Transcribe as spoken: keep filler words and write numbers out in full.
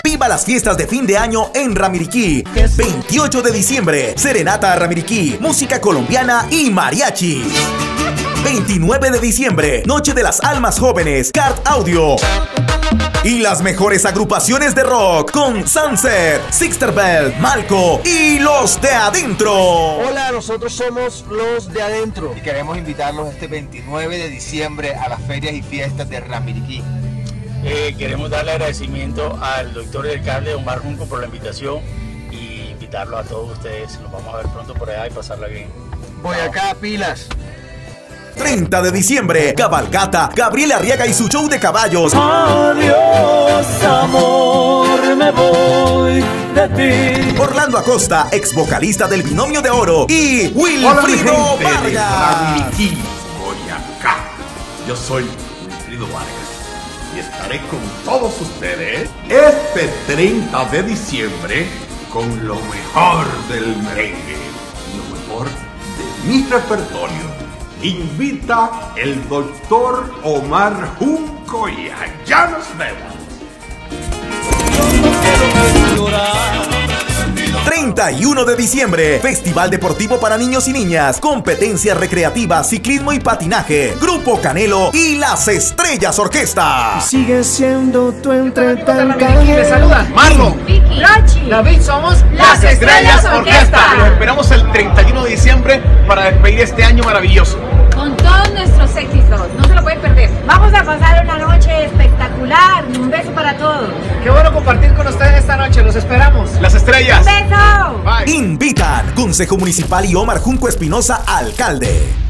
Viva las fiestas de fin de año en Ramiriquí. veintiocho de diciembre, Serenata a Ramiriquí, música colombiana y mariachi. veintinueve de diciembre, Noche de las Almas Jóvenes, Cart Audio. Y las mejores agrupaciones de rock con Sunset, Sixter Bell, Malco y Los de Adentro. Hola, nosotros somos Los de Adentro y queremos invitarlos este veintinueve de diciembre a las ferias y fiestas de Ramiriquí. Eh, queremos darle agradecimiento al doctor del cable Omar Junco por la invitación y invitarlo a todos ustedes. Nos vamos a ver pronto por allá y pasarla bien. Voy acá, pilas. treinta de diciembre, cabalgata, Gabriel Arriaga y su show de caballos. Adiós, amor, me voy de ti. Orlando Acosta, ex vocalista del Binomio de Oro, y Wilfrido Vargas. Boyacá. Yo soy Wilfrido Vargas y estaré con todos ustedes este treinta de diciembre con lo mejor del merengue, lo mejor de mi repertorio. Invita el doctor Omar Junco y allá nos vemos. treinta y uno de diciembre, Festival Deportivo para Niños y Niñas, competencias recreativas, ciclismo y patinaje, Grupo Canelo y Las Estrellas Orquesta. Sigue siendo tu entre Les saludan Marlon, Vicky, Rochi, David, somos Las Estrellas Orquesta. Los esperamos el treinta y uno de diciembre para despedir este año maravilloso. con todos nuestros éxitos, no se lo pueden perder. Vamos a pasar una noche espectacular, un beso para todos. Qué bueno compartir con ustedes esta noche, los esperamos. Las Estrellas. ¡Un beso! Bye. Invitan Consejo Municipal y Omar Junco Espinosa, alcalde.